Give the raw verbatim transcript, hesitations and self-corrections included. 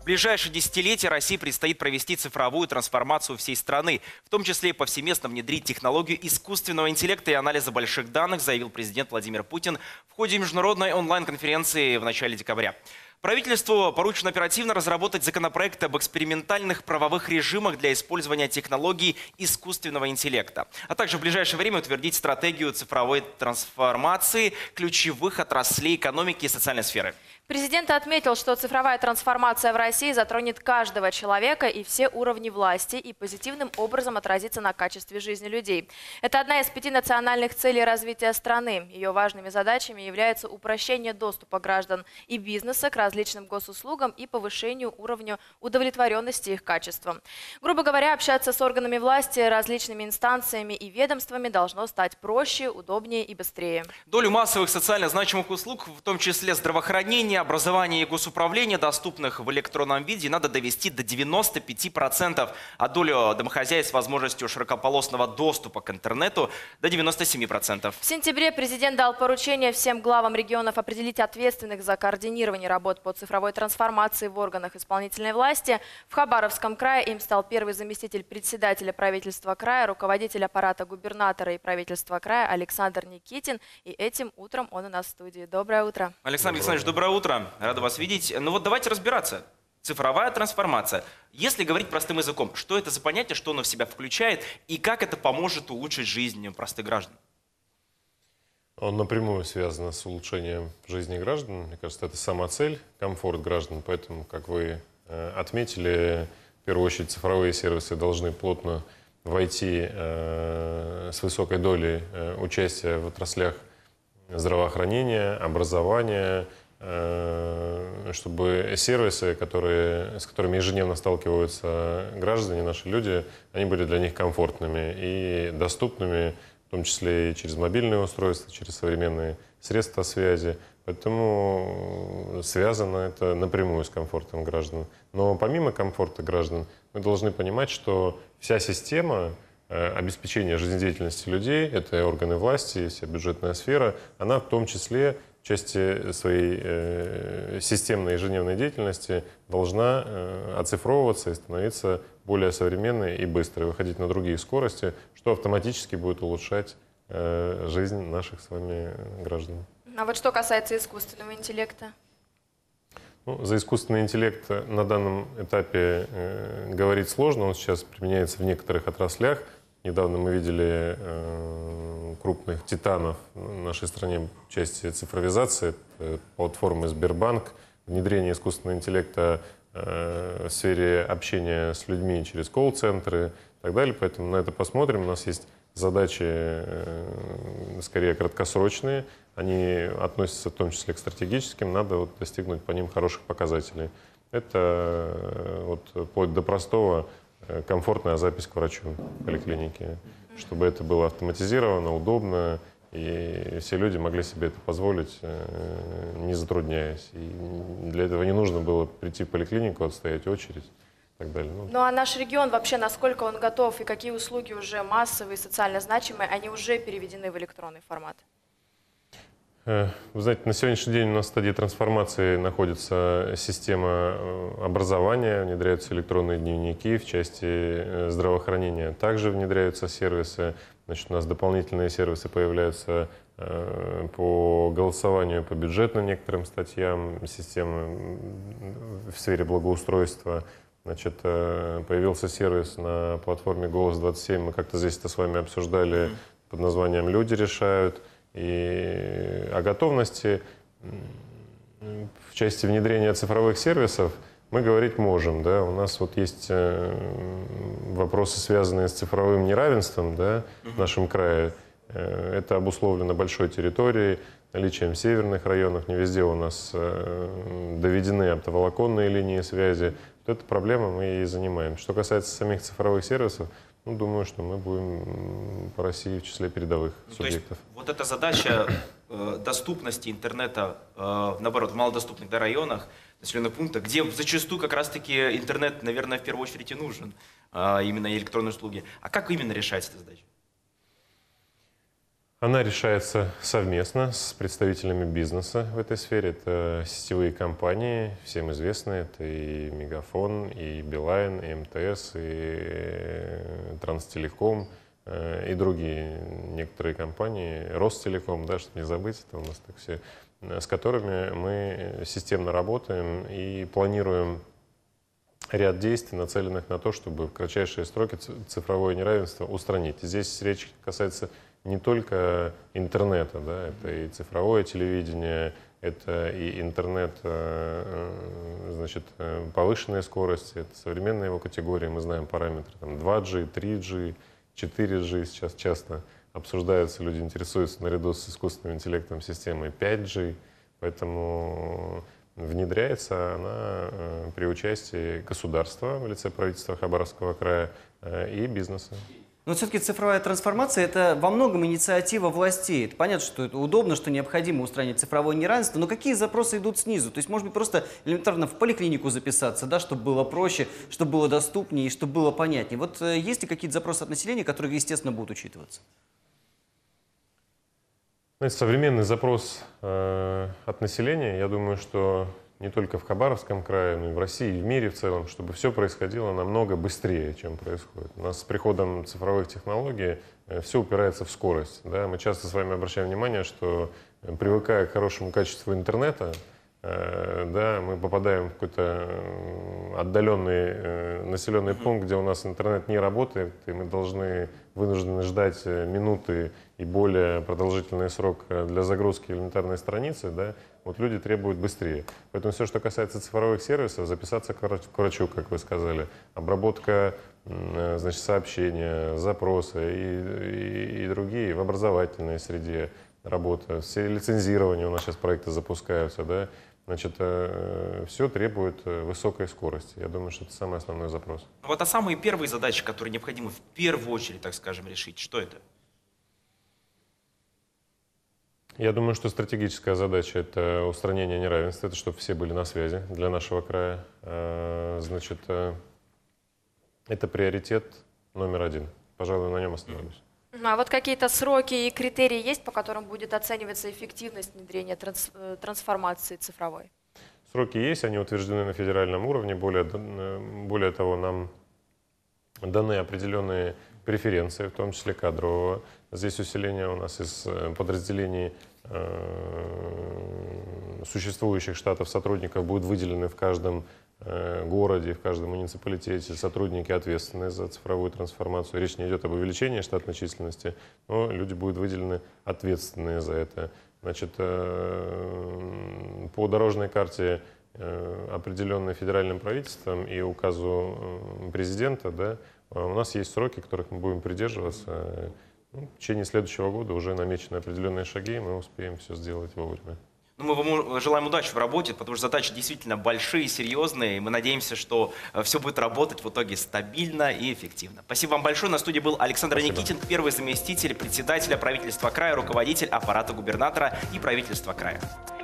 В ближайшие десятилетия России предстоит провести цифровую трансформацию всей страны, в том числе и повсеместно внедрить технологию искусственного интеллекта и анализа больших данных, заявил президент Владимир Путин в ходе международной онлайн-конференции в начале декабря. Правительству поручено оперативно разработать законопроект об экспериментальных правовых режимах для использования технологий искусственного интеллекта, а также в ближайшее время утвердить стратегию цифровой трансформации ключевых отраслей экономики и социальной сферы. Президент отметил, что цифровая трансформация в России затронет каждого человека и все уровни власти и позитивным образом отразится на качестве жизни людей. Это одна из пяти национальных целей развития страны. Ее важными задачами является упрощение доступа граждан и бизнеса к различным госуслугам и повышению уровня удовлетворенности их качеством. Грубо говоря, общаться с органами власти, различными инстанциями и ведомствами должно стать проще, удобнее и быстрее. Долю массовых социально значимых услуг, в том числе здравоохранения, образования и госуправления, доступных в электронном виде, надо довести до девяноста пяти процентов, а долю домохозяйств с возможностью широкополосного доступа к интернету до девяноста семи процентов. В сентябре президент дал поручение всем главам регионов определить ответственных за координирование работ по цифровой трансформации в органах исполнительной власти. В Хабаровском крае им стал первый заместитель председателя правительства края, руководитель аппарата губернатора и правительства края Александр Никитин. И этим утром он у нас в студии. Доброе утро. Александр Александрович, доброе утро. Рада вас видеть. Ну вот давайте разбираться. Цифровая трансформация. Если говорить простым языком, что это за понятие, что оно в себя включает и как это поможет улучшить жизнь простых граждан? Он напрямую связан с улучшением жизни граждан. Мне кажется, это сама цель, комфорт граждан. Поэтому, как вы э, отметили, в первую очередь цифровые сервисы должны плотно войти э, с высокой долей э, участия в отраслях здравоохранения, образования, чтобы сервисы, которые, с которыми ежедневно сталкиваются граждане, наши люди, они были для них комфортными и доступными, в том числе и через мобильные устройства, через современные средства связи. Поэтому связано это напрямую с комфортом граждан. Но помимо комфорта граждан, мы должны понимать, что вся система обеспечения жизнедеятельности людей, это и органы власти, и вся бюджетная сфера, она в том числе в части своей э, системной ежедневной деятельности должна э, оцифровываться и становиться более современной и быстрой, выходить на другие скорости, что автоматически будет улучшать э, жизнь наших с вами граждан. А вот что касается искусственного интеллекта? Ну, за искусственный интеллект на данном этапе э, говорить сложно, он сейчас применяется в некоторых отраслях. Недавно мы видели э, крупных титанов в нашей стране в части цифровизации, платформы Сбербанк, внедрение искусственного интеллекта э, в сфере общения с людьми через колл-центры и так далее. Поэтому на это посмотрим. У нас есть задачи э, скорее краткосрочные. Они относятся в том числе к стратегическим. Надо вот достигнуть по ним хороших показателей. Это э, вот, вплоть до простого комфортная запись к врачу в поликлинике, чтобы это было автоматизировано, удобно, и все люди могли себе это позволить, не затрудняясь. И для этого не нужно было прийти в поликлинику, отстоять очередь и так далее. Ну а наш регион вообще, насколько он готов, и какие услуги уже массовые, социально значимые, они уже переведены в электронный формат? Вы знаете, на сегодняшний день у нас в стадии трансформации находится система образования, внедряются электронные дневники, в части здравоохранения также внедряются сервисы. Значит, у нас дополнительные сервисы появляются по голосованию по бюджетным некоторым статьям, системы в сфере благоустройства. Значит, появился сервис на платформе голос двадцать семь, мы как-то здесь это с вами обсуждали, под названием «Люди решают». И о готовности в части внедрения цифровых сервисов мы говорить можем. Да? У нас вот есть вопросы, связанные с цифровым неравенством, да, в нашем крае. Это обусловлено большой территорией, наличием северных районов. Не везде у нас доведены оптоволоконные линии связи. Вот эта проблема мы и занимаем. Что касается самих цифровых сервисов, ну, думаю, что мы будем по России в числе передовых ну, субъектов. То есть, вот эта задача э, доступности интернета, э, наоборот, в малодоступных да, районах, населенных пунктах, где зачастую как раз-таки интернет, наверное, в первую очередь и нужен, э, именно электронные услуги. А как именно решается эта задача? Она решается совместно с представителями бизнеса в этой сфере. Это сетевые компании, всем известные. Это и Мегафон, и Билайн, и МТС, и Транстелеком, и другие некоторые компании. Ростелеком, да, чтобы не забыть, это у нас так все, с которыми мы системно работаем и планируем ряд действий, нацеленных на то, чтобы в кратчайшие сроки цифровое неравенство устранить. Здесь речь касается не только интернета, да, это и цифровое телевидение, это и интернет, значит, повышенной скорости, это современные его категории, мы знаем параметры, там, два джи, три джи, четыре джи сейчас часто обсуждаются, люди интересуются наряду с искусственным интеллектом системой пять джи, поэтому внедряется она при участии государства в лице правительства Хабаровского края и бизнеса. Но все-таки цифровая трансформация – это во многом инициатива властей. Это понятно, что это удобно, что необходимо устранить цифровое неравенство, но какие запросы идут снизу? То есть, может быть, просто элементарно в поликлинику записаться, да, чтобы было проще, чтобы было доступнее и чтобы было понятнее. Вот э, есть ли какие-то запросы от населения, которые, естественно, будут учитываться? Знаете, современный запрос э, от населения, я думаю, что не только в Хабаровском крае, но и в России, и в мире в целом, чтобы все происходило намного быстрее, чем происходит. У нас с приходом цифровых технологий все упирается в скорость. Да? Мы часто с вами обращаем внимание, что привыкая к хорошему качеству интернета, э, да, мы попадаем в какой-то отдаленный э, населенный пункт, где у нас интернет не работает, и мы должны вынуждены ждать минуты и более продолжительный срок для загрузки элементарной страницы, да, вот люди требуют быстрее. Поэтому все, что касается цифровых сервисов, записаться к врачу, как вы сказали, обработка, значит, сообщения, запросы и, и, и другие в образовательной среде работа, все лицензирования у нас сейчас проекты запускаются, да, значит, все требует высокой скорости. Я думаю, что это самый основной запрос. Вот а самые первые задачи, которые необходимо в первую очередь, так скажем, решить, что это? Я думаю, что стратегическая задача – это устранение неравенства, это чтобы все были на связи для нашего края. Значит, это приоритет номер один. Пожалуй, на нем остановлюсь. А вот какие-то сроки и критерии есть, по которым будет оцениваться эффективность внедрения транс трансформации цифровой? Сроки есть, они утверждены на федеральном уровне. Более, более того, нам даны определенные преференции, в том числе кадрового. Здесь усиление у нас из подразделений э, существующих штатов сотрудников будут выделены в каждом э, городе, в каждом муниципалитете сотрудники, ответственные за цифровую трансформацию. Речь не идет об увеличении штатной численности, но люди будут выделены ответственные за это. Значит, э, по дорожной карте, э, определенной федеральным правительством и указу э, президента, да, у нас есть сроки, которых мы будем придерживаться. Ну, в течение следующего года уже намечены определенные шаги, и мы успеем все сделать вовремя. Ну, мы вам желаем удачи в работе, потому что задачи действительно большие, серьезные, и мы надеемся, что все будет работать в итоге стабильно и эффективно. Спасибо вам большое. На студии был Александр Спасибо. Никитин, первый заместитель председателя правительства края, руководитель аппарата губернатора и правительства края.